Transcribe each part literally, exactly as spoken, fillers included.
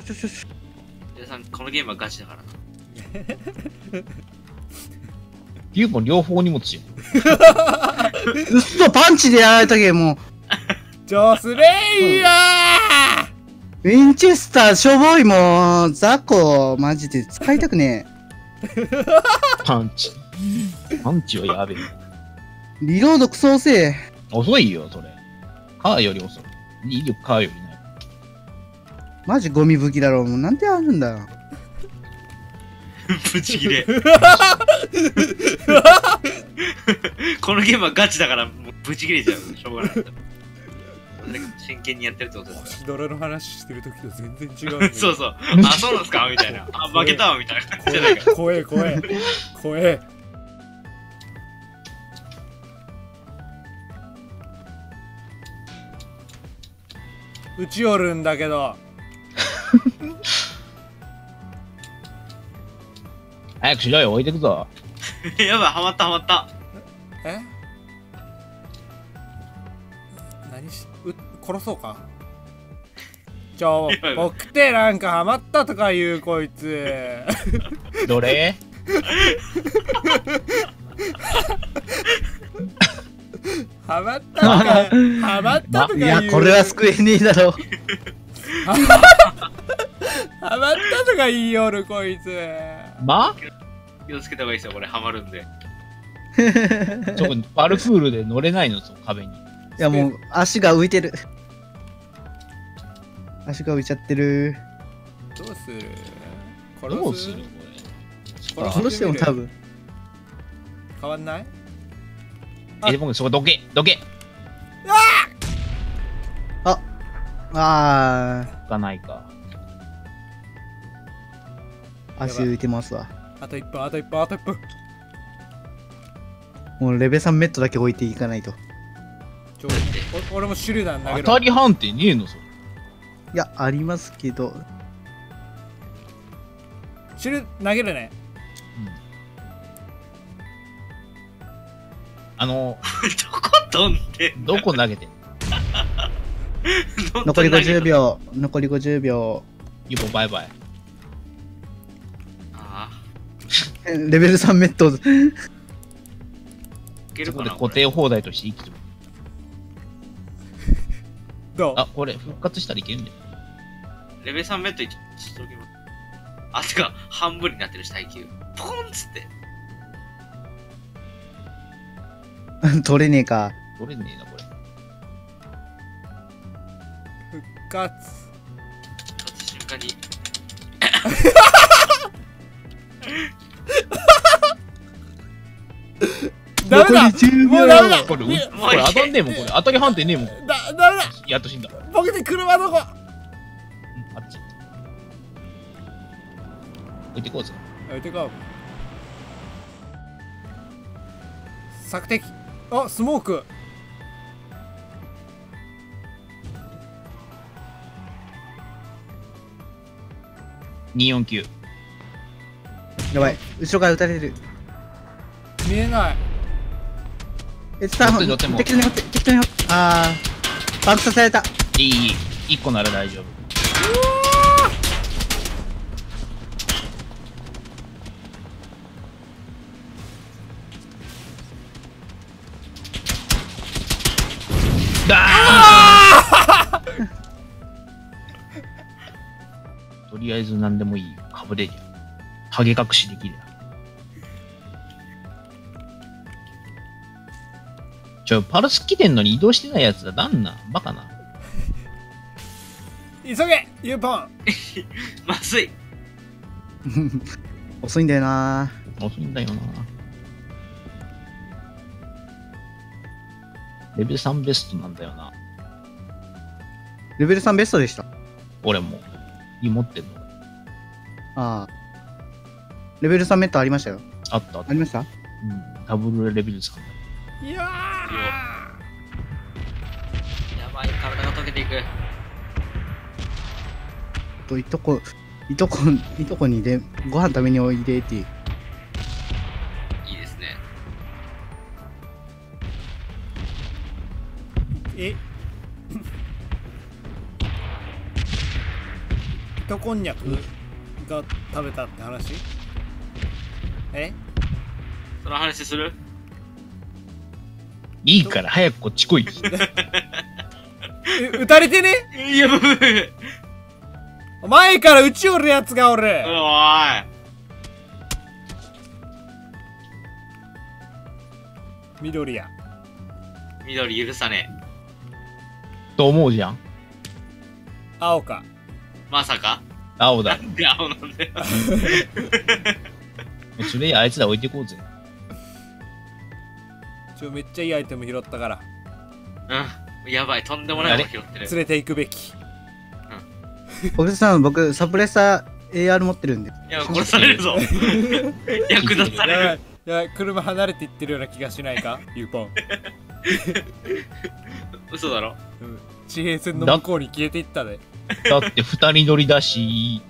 ちょちょちょ。 皆さん、このゲームはガチだからな。 ユーポン両方荷物よ。 うっそ、パンチでやられたけもう。 ジョスレイヤウィンチェスター、しょぼいもう、ザコ、マジで使いたくねパンチ。パンチはやべえ。 え。リロードクソ遅え。 遅いよ、それ。カーより遅い。威力カーよりない。 マジゴミ武器だろ。もうなんであるんだよ。 ブチギレ。このゲームはガチだから、もうブチギレちゃう。しょうがない。真剣にやってるってことだか星ドラの話してる時と全然違う、 ら。そうそう。あ、そうなんすかみたいな。あ、負けたわみたいな感じじゃないか。 怖え怖え怖え。撃ち寄るんだけど。 早くしろよ、置いてくぞ。 やばい、ハマったハマった。 え何しう殺そうか。ちょ僕ってなんかハマったとか言うこいつ。 どれハマったとかハマったとかい言う。 や、これは救えねえだろ。 ハマったとか言いよるこいつ。 ま気をつけた方がいいですよ、これハマるんで。 ちょ、パルクールで乗れないの、その壁に。 いや、もう、足が浮いてる。足が浮いちゃってる。 どうするどうするこれ。 殺しても多分。 変わんない。 え、僕そこどけ、どけ。 ああいかないか。 ー、足浮いてますわ。 あといっぷん、あといっぷん、あといっぷん。 もうレベさんメットだけ置いていかないと。 ちょお俺も手榴弾投げる。 当たり判定ねえの、それ。 いや、ありますけど。 手榴投げるね。 あの、 どこ飛んでんどこ投げてんの？ 残りごじゅうびょう。残りごじゅうびょユーポンバイバイ。 ああ。 う。レベルさんメット。 いけるかなそこで固定放題として生きてる。 どうあ、これ復活したらいけるんだよ。 レベルさんメットいちときます。あ、てか、半分になってるし、耐久。ポコンっつって。 取れねえか。 取れねえな、これ。 復活。 立つ瞬間に。 ダメだ。 残りじゅうびょうもうダメだ。 これ、うみこれ当たんねえもん、これ。当たり判定ねえもん。 だ、ダメだ。 やっと死んだ。 僕で車どこ。 うんあっち。置いてこうぜ。 置いてこう。索敵。あ、スモーク。 にーよんきゅう。 やばい。後ろから撃たれる。 見えない。 え、スター乗って乗っても適当に乗って、適当に乗って。あー、バンクさせられた。 いい、いい。いっこなら大丈夫。だーとりあえず何でもいいよ。かぶれるよ。影隠しできるよ。ちょ、パルス来てんのに移動してないやつだ。なんなんバカな。 急げ、ユーポン。 まずい。 遅いんだよな。 遅いんだよな。レベルさんベストなんだよな。 レベルさんベストでした。 俺も。い持ってんの。 ああ。レベルさんメットありましたよ。 あったあった。 ありましたうん。ダブルレベルさんだ。 いややばい、体が溶けていく。 と、いとこ、いとこ、いとこにで、ご飯食べにおいでっていう。 いいですね。 え糸こんにゃくが食べたって話？え？ その話する？ いいから早くこっち来い。 え撃たれてね？ いや、ぶぶぶ。 前から撃ちおるやつがおる。 おい。 緑や。 緑許さねと思うじゃん。 青か。 え。まさか青だ。 なんで青なんだよ。 それあいつら置いてこうぜ。 ちょめっちゃいいアイテム拾ったからうん。やばい、とんでもないもの拾ってる。 連れて行くべき。 お客さん、僕、サプレッサー エーアール 持ってるんで。 いや、殺されるぞ。役立たやばいれる。 やばい、車離れていってるような気がしないかユーポン。 嘘だろ。 うん、地平線の向こうに消えていったで。 だって二人乗りだし。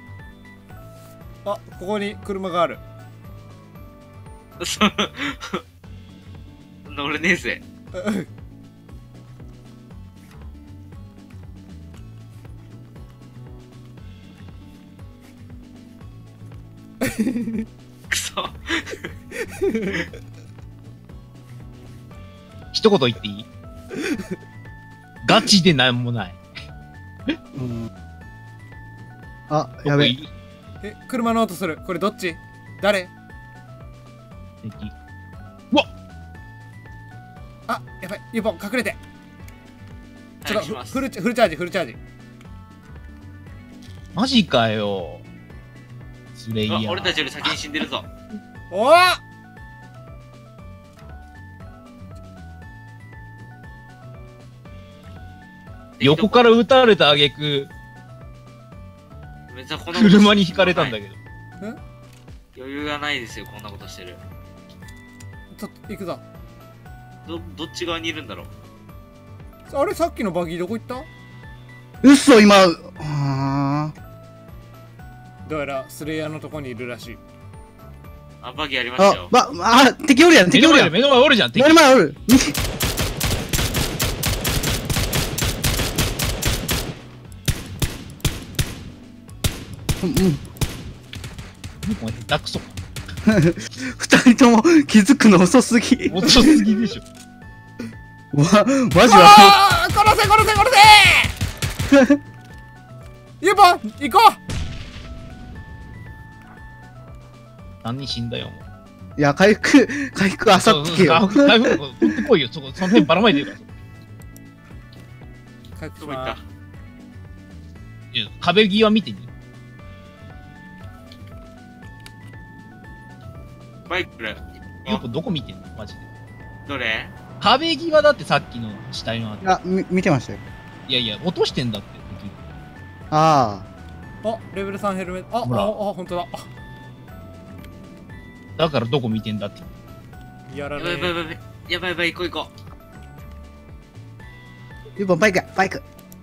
あ、ここに車がある。 そそんな俺ねえぜ。くそ。 一言言っていい？ガチでなんもない。 うん、あ、やべえ。 え、車の音する。これどっち？誰？ 敵。うわっ！ あ、やばい、ユーポン隠れて。ちょっと早くしますフルチャフルチャージフルチャージ。 マジかよ。スレイヤー。 あ俺たちより先に死んでるぞ。 おー！ 横から撃たれた挙句別にこんなこと車にひかれたんだけど。 余裕がないですよ、こんなことしてる。 ちょっと行くぞ。 ど、どっち側にいるんだろう。 あれさっきのバギーどこ行った？ うっそ、今、あどうやらスレイヤーのとこにいるらしい。 あ、バギーありましたあよ。、 ば、あ、敵おるやん、 目の前で敵おるやん。 目の前おるじゃん。敵目の前おる。うん、うん。 もう下手くそ。 二人とも気づくの遅すぎ。 遅すぎでしょ。 わ、マジは。 ああ殺せ殺せ殺せユーポン行こ何人死んだよ、もう。 いや、回復、回復あさってけよ。 そうそう回復取ってこいよ。そこ、その辺ばらまいてるから。 う。回復しどこ行ったまいや壁際見てみ。 バイクよくどこ見てんのマジで。 どれ？ 壁際だってさっきの死体のある。 あ、み、見てましたよ。 いやいや、落としてんだって。 あす。あ、レベルさんヘルメット。あ、 ほらあ、あ、ほんとだ。あだからどこ見てんだって。 やらやばいやばいねやばい。やばいやばい、行こう行こあ。ユーポン、バイクや、バイク。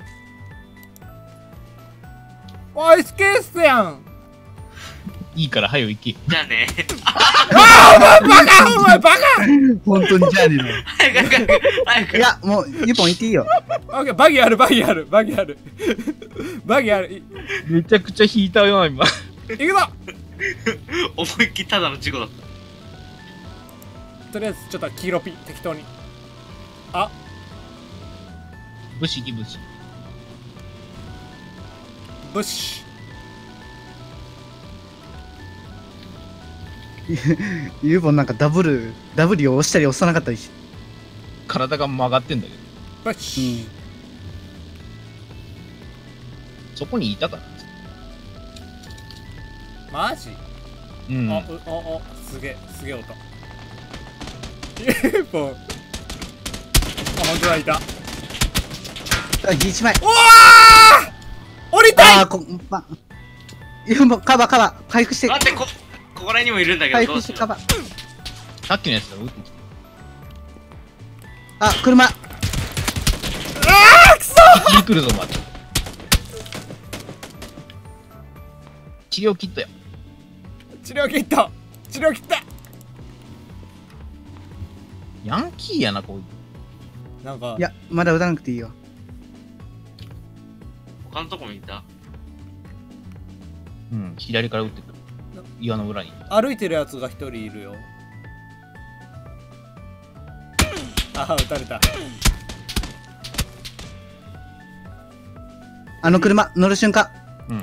え。おい、スケースやん。 いいから早よ行け。 う。じゃあね。 あ、お前バカお前バカ本当にじゃあねえの。 早く早く早く。 いや、もう、ユーポン行っていいよ。 オッケー、バギーある、バギーある、バギーある。バギーある。いめちゃくちゃ引いたよ、今。 行くぞ。 思いっきりただの事故だっとりあえず、ちょっと黄色ピ、適当に。あ、 武士、武士。 ブッシュ。 ユーポンなんかダブル、ダブルを押したり押さなかったりし。 体が曲がってんだけど。 ブッシュ。 そこにいたから。 マジ？ うん。 あ、うあ、あ、すげえ、すげえ音。ユーポン。あ、ほんとだ、いた。 あ、一枚。 おわー降りたいあー、こ、ま、ユーポン、カバー、カバー、回復して、 待って、こ、ここら辺にもいるんだけ回ど、ど復して、カうしよう。 バー。 さっきのやつが撃ってきて。 あ、車。 あーくそ敵に来るぞ、また。治療キットや。 治療切った治療切ったヤンキーやな、こいつ。 なんかい、や、まだ撃たなくていいよ。 他のとこもいた。 うん、左から撃ってくる。岩の裏に。 歩いてるやつが一人いるよ。あ、撃たれた。 あの車、乗る瞬間。 うん。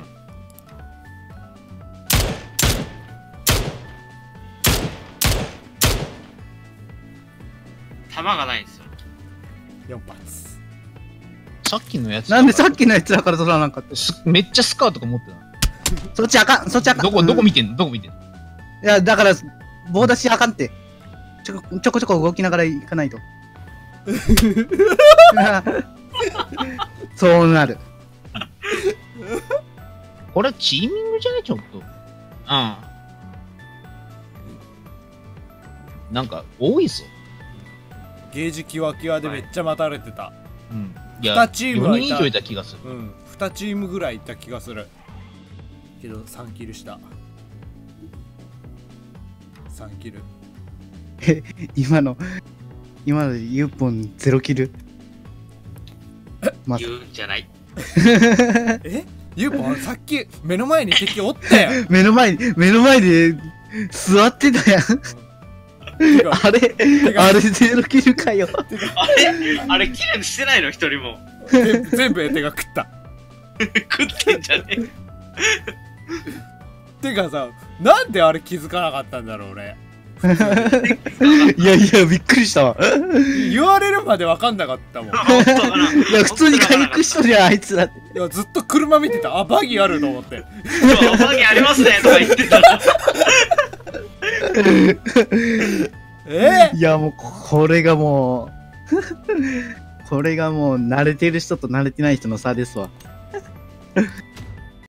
弾がないんですよ。 よん発。 さっきのやつ。 なんでさっきのやつらから取らなかった？ すめっちゃスカートか持ってた。 そっちあかん、そっちあかん。 どこ、どこうん見てんのどこ見てんのいや、だから、棒出しあかんって。ちょこちょこちょこ動きながら行かないと。そうなる。 これチーミングじゃねちょっと。うん。なんか、多いぞ。 ゲージキワキワでめっちゃ待たれてた。 うん。いにチームはいたよにん以上いた気がする。 うん。にチームぐらいいた気がする。けどさんキルした。さんキル。 今の、今のユーポンゼロキル。ま言うんじゃない。 えユーポンさっき目の前に敵おったよ。 目の前に、目の前で座ってたやん。 てかあれ、 かあれゼロキルかよ。 あれあれキルしてないの一人も。 全部全部エテが食った。 食ってんじゃねえ。 てかさ、なんであれ気づかなかったんだろう俺。 いやいや、びっくりしたわ。 言われるまで分かんなかったもん。い本当かな。 いや、普通に回復しとるやん、あいつらって。 やずっと車見てた。あ、バギーあると思って。 お化けありますねとか言ってたら。 えいや、もう、これがもう、これがもう、慣れてる人と慣れてない人の差ですわ。